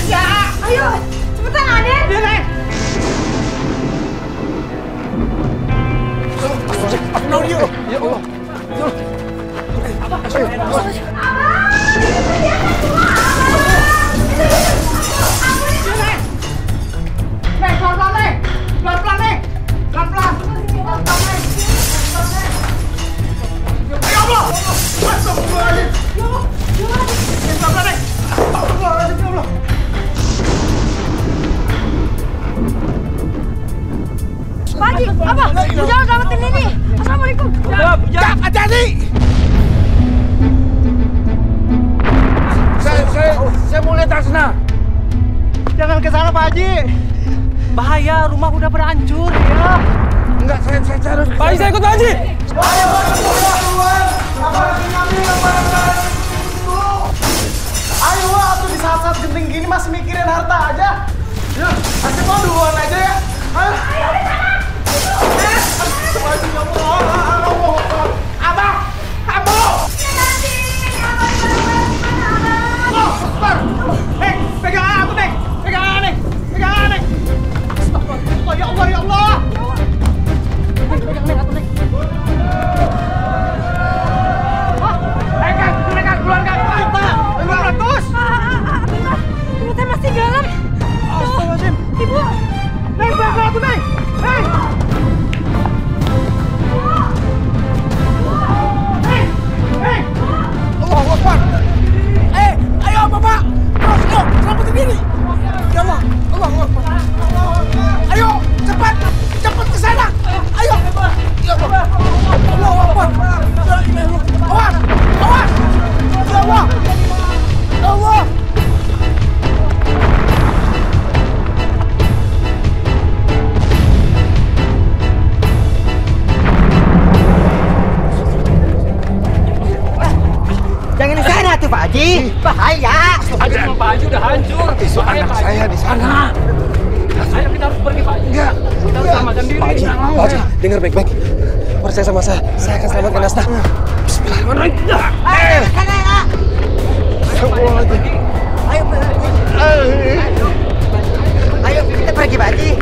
Ya, ayo, cepetan Aden. Iya, Neng. Ya Allah. Neng, pelan-pelan, Neng. Pelan-pelan, Neng. Pelan-pelan. Ya Allah. Astagfirullahaladzim. Pelan-pelan, Neng. Astagfirullahaladzim, ya Allah. Pak Haji, apa? Bujang selamatin ini. Assalamualaikum. Cak, hati-hati. Saya mau lihat sana. Jangan ke sana, Pak Haji. Bahaya, rumah udah berancur ya. Enggak, saya harus. Pak Haji, saya ikut Pak Haji. Ayo, keluar. Apalagi ngambil barang-barang itu. Ayo, atuh di saat-saat genting gini masih mikirin harta aja. Ya, kasih mau duluan aja ya. Ayo di sana. Abang, kamu. Hei, pegang aku, Neng. Pegang, Neng. Astagfirullah, ya Allah, ya Allah. Pegang, Neng, aku, Neng. Nekat, keluar, Kak. 500. Ibu teh masih dalam. Astagfirullahaladzim. Ibu. Neng, pegang aku, Neng. Hei. Allahu Akbar. Ayo Bapak. Terus, ayo, selamatin diri. Ya Allah, Allahu Akbar. Ayo, cepat ke sana. Ayo. Ya Allah. Allahu Akbar. La ilaha illallah. Awas. Ya Allah. Ya Allah. Jangan di sana tuh Pak Haji, bahaya. Aja Pak Haji udah hancur. Itu anak saya di sana. Ayo kita harus pergi Pak Haji. Enggak. Kita harus selamatkan diri. Pak Haji, dengar baik-baik. Percaya sama saya akan selamatkan Nasna. Bismillahirrahmanirrahim. Sana ya. Ayo Pak Haji. Ayo kita pergi Pak Haji.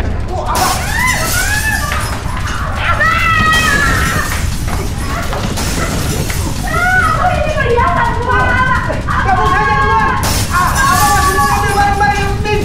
Kamu saja duluan. Abang masih mau ambil barang-barang yang penting.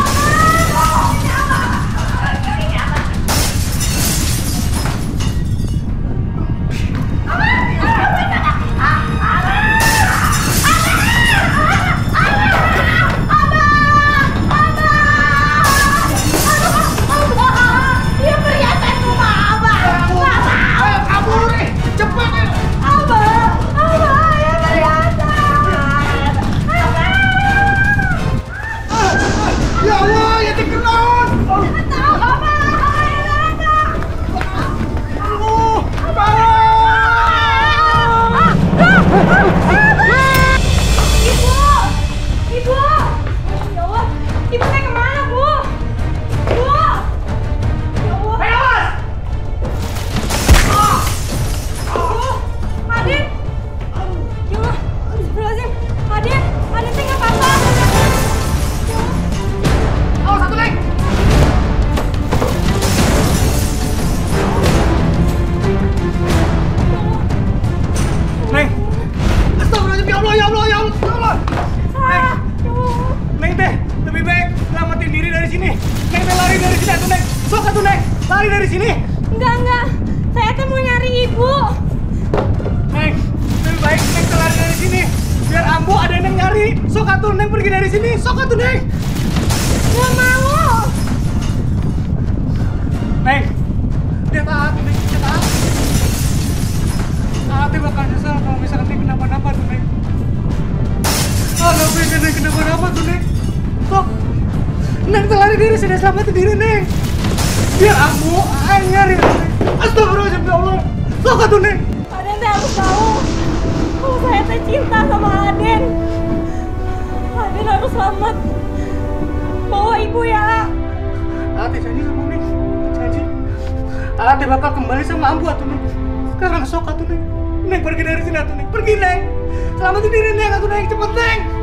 Dia perhiasan rumah Abang. Ayo kabur nih, cepet nih. Abang, ya perhiasan. Ya Allah, ya dikenaun. Tahu Abang, Ibu. Ya Allah, Ibu teh kemana, Bu? Bu. Ya Allah. Awas. Aden. Ya Allah, astagfirullahaladzim. Aden teh nggak apa-apa. Awas satu lagi. Neng. Astagfirullahaladzim, ya Allah, ya Allah, ya Allah, ya Allah. Neng teh, lebih baik selamatin diri dari sini. Neng teh lari dari sini atuh, Neng. Sok atuh, Neng. Lari dari sini. Enggak. Saya teh mau nyari Ibu. Neng, lebih baik Neng teh lari dari sini. Biar Ambo ada yang nyari. Sok atuh, Neng pergi dari sini. Sok atuh, Neng. Nggak mau. Neng, dia taat, Neng. Dia taat. Taatnya bakal nyesel kalau misalkan Neng kenapa-napa tuh, Neng. Nggak pengen Neng kenapa-napa tuh, Neng. Sok. Neng teh lari dari sini, selamatin diri, Neng. Biar Ambo yang nyari, Neng. Astagfirullahaladzim, ya Allah. Sok atuh, Neng. Aden teh harus tahu kalau saya teh cinta sama Aden. Aden harus selamat. Bawa Ibu ya. Ate janji sama Neng. Janji. Ate bakal kembali sama Ambu atuh, Neng. Sekarang sok atuh, Neng. Neng pergi dari sini atuh, Neng. Pergi, Neng. Selamatin diri, Neng. Atuh, Neng. Cepet, Neng.